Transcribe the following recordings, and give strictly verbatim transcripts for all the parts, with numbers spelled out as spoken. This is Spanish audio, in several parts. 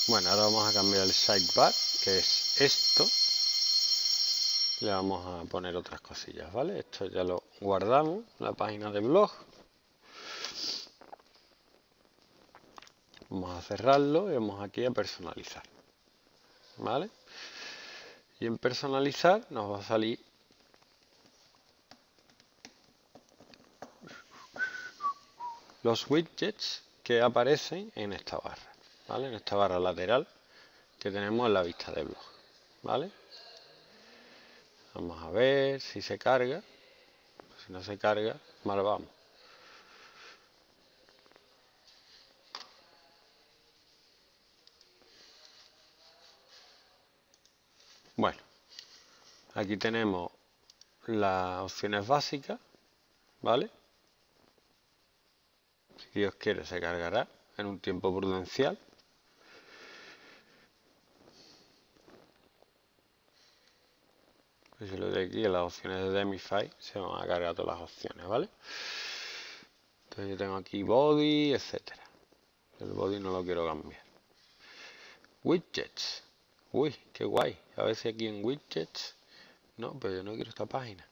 Bueno, ahora vamos a cambiar el sidebar, que es esto. Le vamos a poner otras cosillas, ¿vale? Esto ya lo guardamos, la página de blog. Vamos a cerrarlo y vamos aquí a personalizar, ¿vale? Y en personalizar nos va a salir los widgets que aparecen en esta barra, ¿vale? En esta barra lateral que tenemos en la vista de blog, ¿vale? Vamos a ver si se carga. Si no se carga, mal vamos. Bueno, aquí tenemos las opciones básicas, ¿vale? Si Dios quiere se cargará en un tiempo prudencial. Pues si lo de aquí en las opciones de Demify se van a cargar todas las opciones, ¿vale? Entonces yo tengo aquí body, etcétera. El body no lo quiero cambiar. Widgets. Uy, qué guay. A ver si aquí en widgets. No, pero yo no quiero esta página.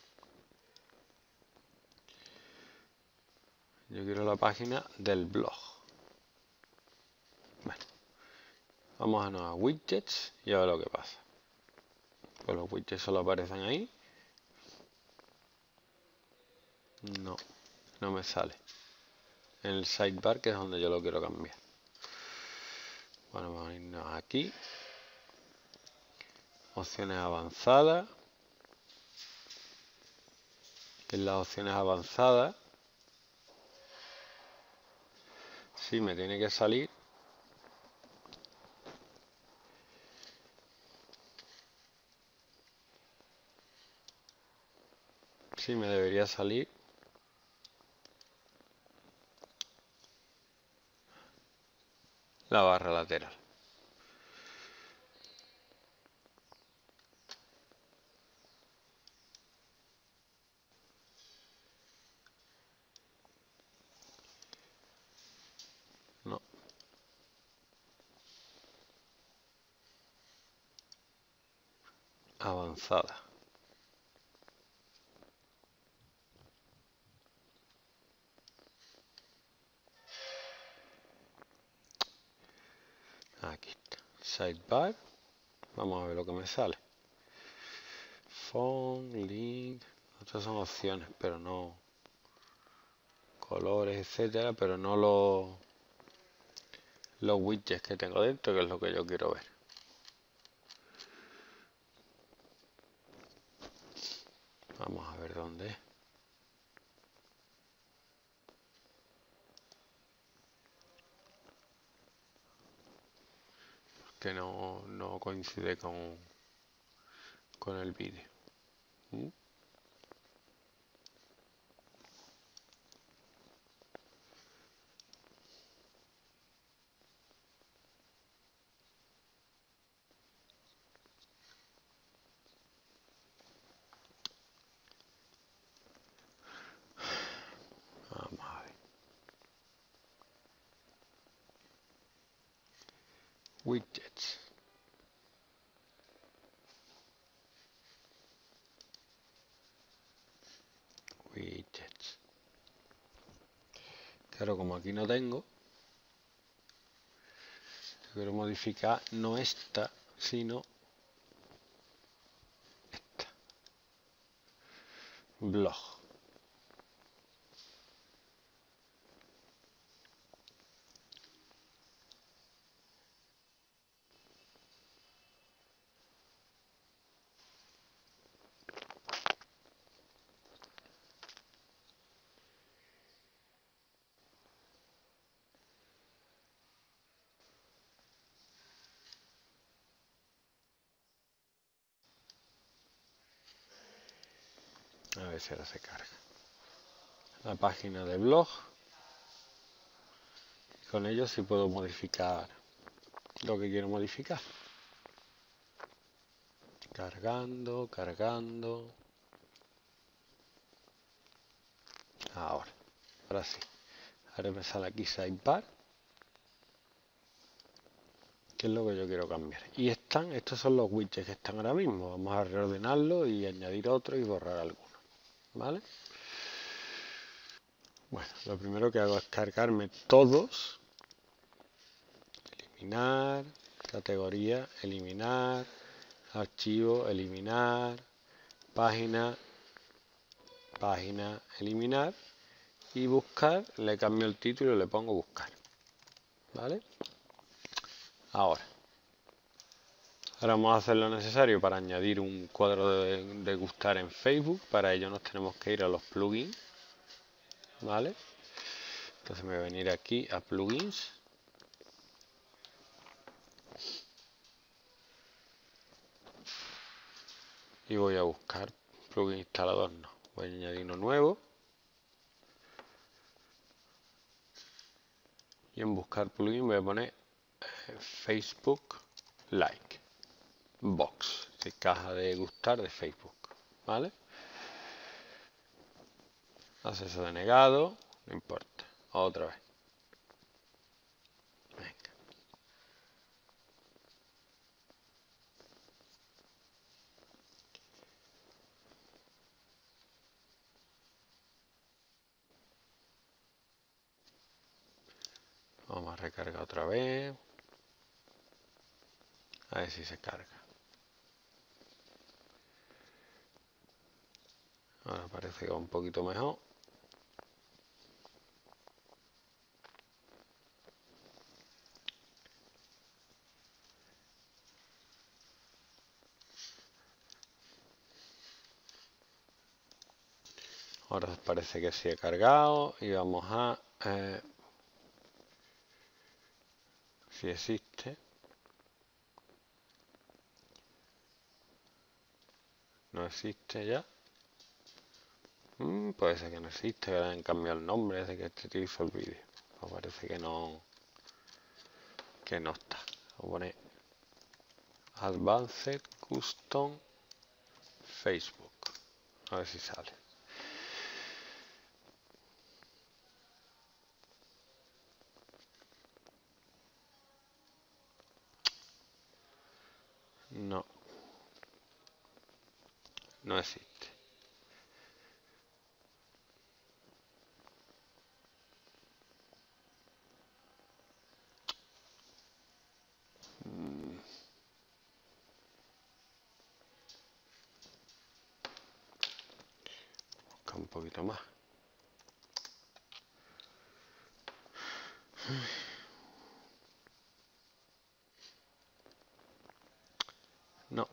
Yo quiero la página del blog. Bueno, vamos a no a widgets y a ver lo que pasa. Pues los widgets solo aparecen ahí. No, no me sale. En el sidebar, que es donde yo lo quiero cambiar. Bueno, vamos a irnos aquí. Opciones avanzadas. En las opciones avanzadas, sí me tiene que salir sí me debería salir la barra lateral. No. Avanzada. Aquí está. Sidebar. Vamos a ver lo que me sale. Font, link. Estas son opciones, pero no colores, etcétera, pero no los los widgets que tengo dentro, que es lo que yo quiero ver. Vamos a ver dónde es. Que no, no coincide con, con el vídeo. ¿Mm? Vamos a ver. Widgets. Widgets. Claro, como aquí no tengo, quiero modificar no esta, sino esta. Blog. A ver si ahora se carga. La página de blog. Con ello sí puedo modificar lo que quiero modificar. Cargando, cargando. Ahora, ahora sí. Ahora me sale aquí sidebar. qué es lo que yo quiero cambiar. Y están, estos son los widgets que están ahora mismo. Vamos a reordenarlo y añadir otro y borrar alguno, ¿vale? Bueno, lo primero que hago es cargarme todos. Eliminar, categoría, eliminar, archivo, eliminar, página, página, eliminar y buscar, le cambio el título y le pongo buscar, ¿vale? Ahora, ahora vamos a hacer lo necesario para añadir un cuadro de, de gustar en Facebook. Para ello nos tenemos que ir a los plugins, ¿vale? Entonces me voy a venir aquí a plugins. Y voy a buscar plugin instalador, no, voy a añadir uno nuevo. Y en buscar plugin voy a poner eh, Facebook Like Box, de caja de gustar de Facebook, ¿vale? Acceso denegado, no importa, otra vez. Venga. Vamos a recargar otra vez. A ver si se carga. Ahora parece que va un poquito mejor. Ahora parece que sí he cargado y vamos a... Eh, si existe. No existe ya. Mm, puede ser que no existe, que le hayan cambiado el nombre desde que este tío hizo el vídeo. Pues parece que no... Que no está. Voy a poner Advanced Custom Facebook. A ver si sale. No. No existe. Mm. Busca un poquito más. No.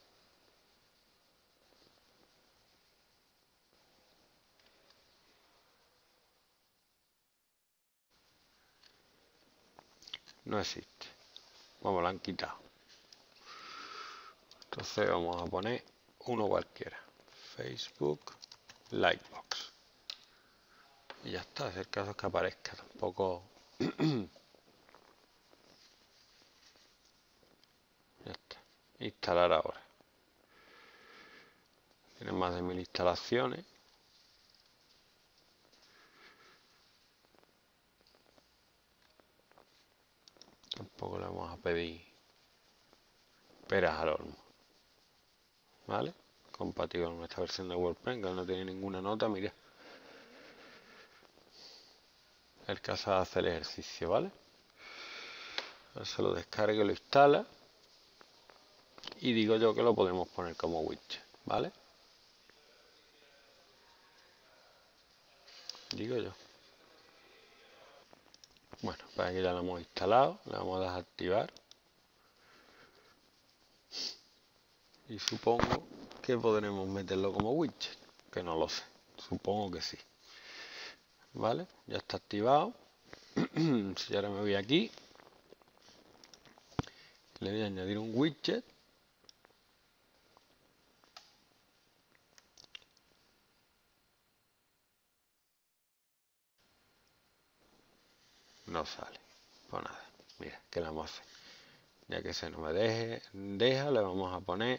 No existe. Vamos, lo han quitado. Entonces vamos a poner uno cualquiera. Facebook Likebox. Y ya está, es el caso es que aparezca. Tampoco... Ya está. Instalar ahora. Tiene más de mil instalaciones. Tampoco le vamos a pedir peras al olmo. ¿Vale? Compatible con esta versión de WordPress, que no tiene ninguna nota, mira. El caso de hacer el ejercicio, ¿vale? Ahora se lo descarga y lo instala. Y digo yo que lo podemos poner como widget, ¿vale? Digo yo. Bueno, para que ya lo hemos instalado, le vamos a desactivar. Y supongo que podremos meterlo como widget, que no lo sé. Supongo que sí. ¿Vale? Ya está activado. Si ahora me voy aquí, le voy a añadir un widget. No sale. Pues nada, mira, ¿qué le vamos a hacer? Ya que se no me deje, deja, le vamos a poner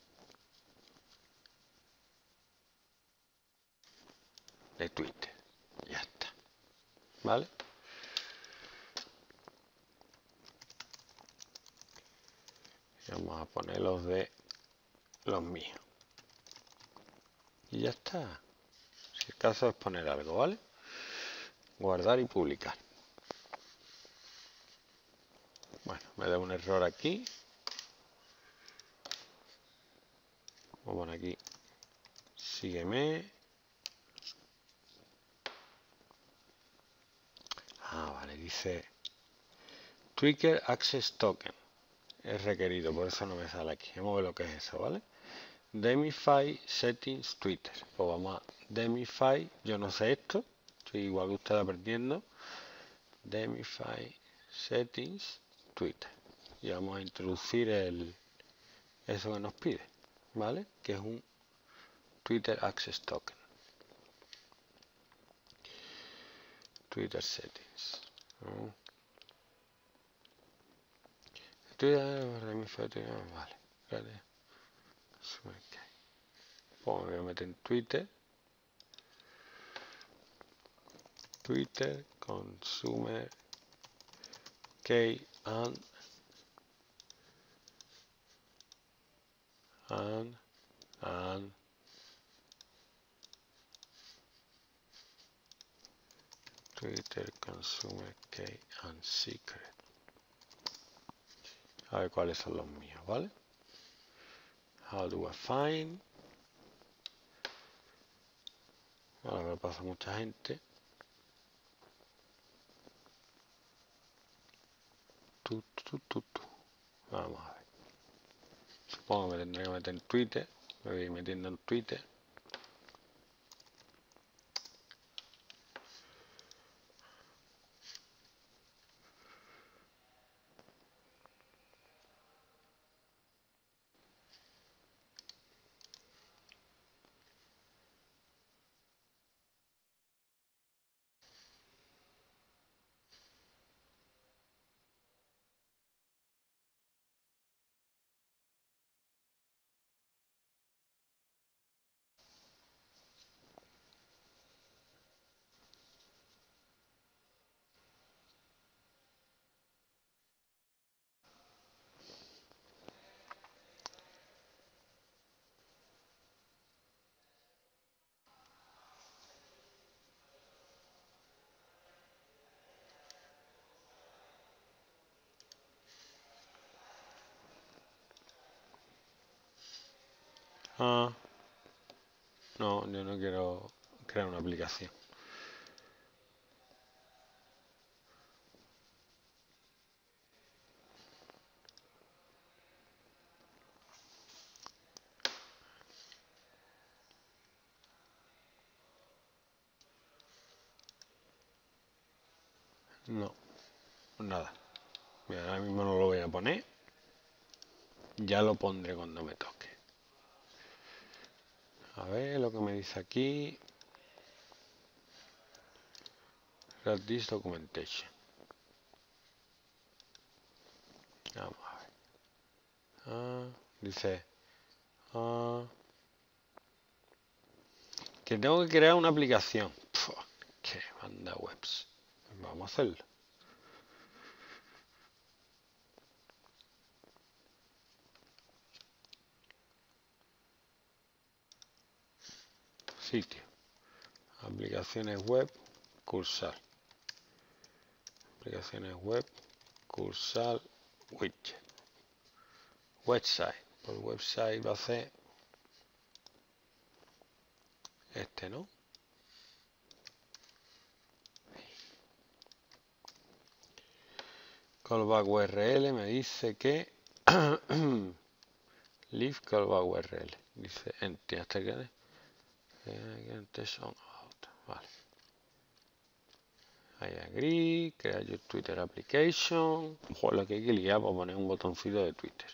de Twitter. Ya está. ¿Vale? vamos a poner los de los míos. Y ya está. Si el caso es poner algo, ¿vale? Guardar y publicar. Bueno, me da un error aquí. Voy a poner aquí. Sígueme. Ah, vale, dice Twitter Access Token. Es requerido, por eso no me sale aquí. Vamos a ver lo que es eso, ¿vale? Demify Settings Twitter. Pues vamos a Demify. Yo no sé esto. Estoy igual que usted aprendiendo. Demify Settings Twitter. Y vamos a introducir el eso que nos pide, ¿vale? Que es un Twitter Access Token. Twitter Settings. ¿No? Twitter, vale. Vale. Pues me voy a meter en Twitter. Twitter Consumer Key and and and Twitter Consumer Key and Secret. A ver cuáles son los míos, ¿vale? How do I find? Ahora me pasa mucha gente. Tu, tu, tu, tu. Vamos a ver. Supongo que me tendré que meter en Twitter. Me voy metiendo en Twitter. Ah, no, yo no quiero crear una aplicación. No, nada. Mira, ahora mismo no lo voy a poner. Ya lo pondré cuando me toque. A ver lo que me dice aquí. Read this documentation. Vamos a ver. Ah, dice ah, que tengo que crear una aplicación. Puf, que manda webs. Vamos a hacerlo. Sitio. Aplicaciones web. Cursal. Aplicaciones web. Cursal. Widget. Website. Por website va a ser este, ¿no? Callback U R L me dice que leave callback U R L. Dice empty hasta que vale. I agree, crea your Twitter application. Joder, lo que hay que liar para poner un botoncito de Twitter.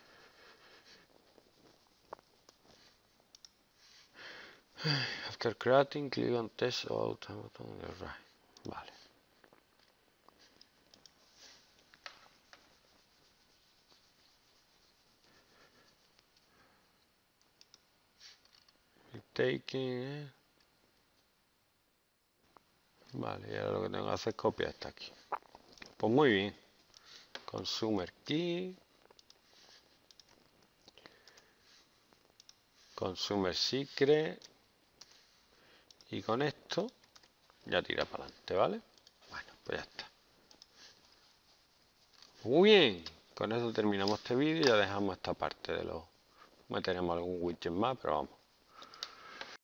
After creating, click on test out button on the right. Vale. Taking, eh. Vale, y ahora lo que tengo que hacer es copiar hasta aquí. Pues muy bien. Consumer key. Consumer secret. Y con esto ya tira para adelante, ¿vale? Bueno, pues ya está. Muy bien. Con esto terminamos este vídeo y ya dejamos esta parte de los... Meteremos algún widget más, pero vamos.